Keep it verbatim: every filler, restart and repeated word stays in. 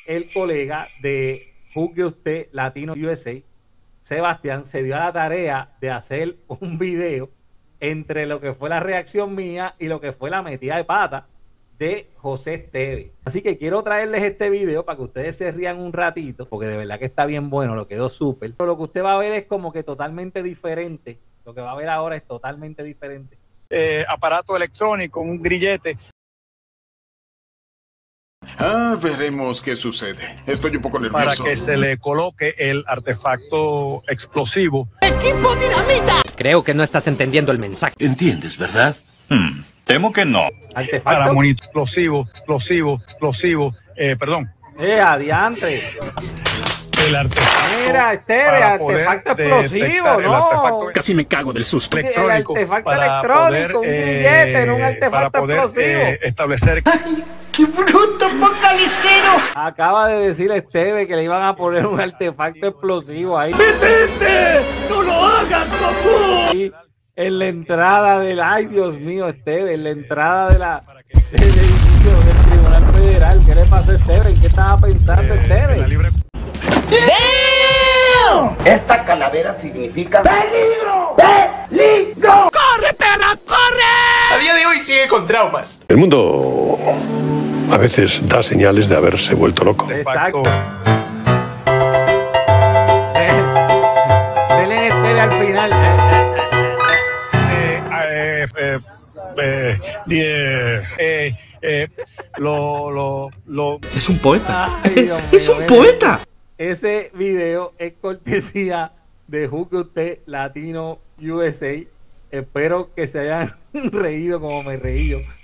el colega de Juzgue Usted Latino U S A, Sebastián, se dio a la tarea de hacer un video entre lo que fue la reacción mía y lo que fue la metida de pata de José Esteves. Así que quiero traerles este video para que ustedes se rían un ratito, porque de verdad que está bien bueno, lo quedó súper. Pero lo que usted va a ver es como que totalmente diferente. Lo que va a ver ahora es totalmente diferente. Eh, aparato electrónico, un grillete. Ah, veremos qué sucede. Estoy un poco nervioso. Para que se le coloque el artefacto explosivo. ¡Equipo Dinamita! Creo que no estás entendiendo el mensaje. ¿Entiendes, verdad? Hmm, temo que no. ¿Artefacto? Para monitor explosivo, explosivo, explosivo. Eh, perdón. ¡Eh, adiante! El artefacto. Mira, Esteves, artefacto explosivo, ¿no? Artefacto Casi me cago del susto. electrónico. El artefacto para electrónico, poder, un grillete, no un artefacto para poder, explosivo. Eh, establecer. ¡Ay, qué bruto focalicero! Acaba de decir Esteves que le iban a poner un artefacto explosivo ahí. ¡Detente! ¡No lo hagas, Goku! Y en la entrada del, ay Dios mío, Esteves, en la entrada de la del edificio del Tribunal Federal. ¿Qué le pasó a Esteves? ¿En qué estaba pensando Eh, Esteves? la libre... Esta calavera significa ¡peligro! ¡Peligro! ¡Corre, perra, corre! A día de hoy sigue con traumas. El mundo a veces da señales de haberse vuelto loco. Exacto. Denle Esteves al final. Eh, eh, eh, eh, eh, eh, eh, lo, lo, lo... Es un poeta. Ay, Dios ¡Es mío, un mira. poeta! Ese video es cortesía de Juzgue Usted Latino U S A. Espero que se hayan reído como me reí yo.